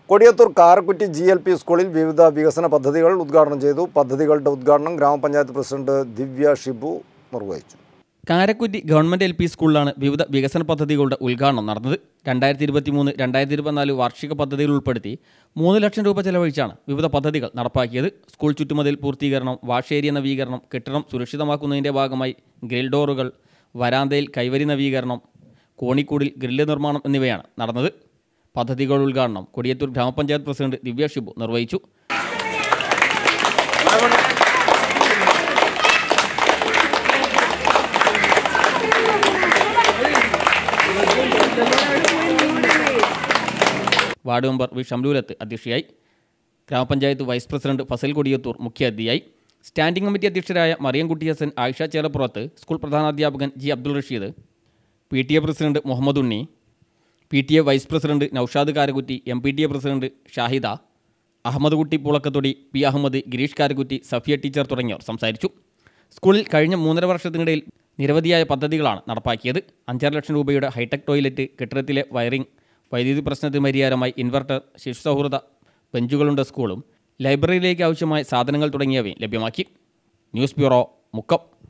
Kodiyathur Karakkutty GLP സ്കൂളിൽ വിവിധ വികസന പദ്ധതികൾ ഉദ്ഘാടനം ചെയ്തു. പദ്ധതികളുടെ ഉദ്ഘാടനം ഗ്രാമപഞ്ചായത്ത് പ്രസിഡന്റ് ദിവ്യ ഷിബു നിർവഹിച്ചു. കാരക്കുറ്റി ഗവൺമെന്റ് LP സ്കൂളിലാണ് വിവിധ വികസന പദ്ധതികളുടെ ഉദ്ഘാടനം നടന്നത്. 2023-2024 വാർഷിക പദ്ധതികൾ ഉൾപ്പെടുത്തി 3 ലക്ഷം രൂപ ചെലവഴിച്ചാണ് വിവിധ പദ്ധതികൾ നടപ്പാക്കിയത്. സ്കൂൾ ചുറ്റുമതിൽ പൂർത്തീകരണം, വാഷ് ഏരിയ നവീകരണം, കെട്ടിടം സുരക്ഷിതമാക്കുന്നതിൻ്റെ ഭാഗമായി ഗ്രിൽ ഡോറുകൾ, വരാന്തയിൽ കൈവരി നവീകരണം, കോണിക്കൂടിൽ ഗ്രില്ല് നിർമ്മാണം എന്നിവയാണ് നടന്നത്. പദ്ധതികളുടെ ഉദ്ഘാടനം കൊടിയത്തൂർ ഗ്രാമപഞ്ചായത്ത് പ്രസിഡന്റ് ദിവ്യ ഷിബു നിർവഹിച്ചു. വാർഡ് മെമ്പർ വി ഷംലൂലത്ത് അധ്യക്ഷയായി. ഗ്രാമപഞ്ചായത്ത് വൈസ് പ്രസിഡന്റ് ഫസൽ കൊടിയത്തൂർ മുഖ്യാതിഥിയായി. സ്റ്റാൻഡിംഗ് കമ്മിറ്റി അധ്യക്ഷരായ മറിയംകുട്ടി ഹസൻ, ആയിഷ ചേലപ്പുറത്ത്, സ്കൂൾ പ്രധാനാധ്യാപകൻ G Abdul Rasheed, PTA president Muhammad Unni, PTA vice president Noushad Karakkutty, MPTA president Shahida, Ahammed Kutty Poolakkathodi, P Ahammed, Gireesh Karakkutty, Safiya teacher തുടങ്ങിയവർ സംസാരിച്ചു. സ്കൂളിൽ കഴിഞ്ഞ 3.5 വർഷത്തിനിടയിൽ നിരവധിയായ പദ്ധതികളാണ് നടപ്പാക്കിയത്. 5.5 ലക്ഷം രൂപയുടെ ഹൈടെക് ടോയ്ലറ്റ്, കെട്ടിടത്തിലെ വയറിംഗ്, വൈദ്യുതി പ്രശ്നത്തിന് പരിഹാരമായി ഇൻവെർട്ടർ, ശിശു സൗഹൃദ ബെഞ്ചുകളുണ്ട് സ്കൂളും, ലൈബ്രറിയിലേക്ക് ആവശ്യമായ സാധനങ്ങൾ തുടങ്ങിയവയും ലഭ്യമാക്കി. News bureau, Mukkam.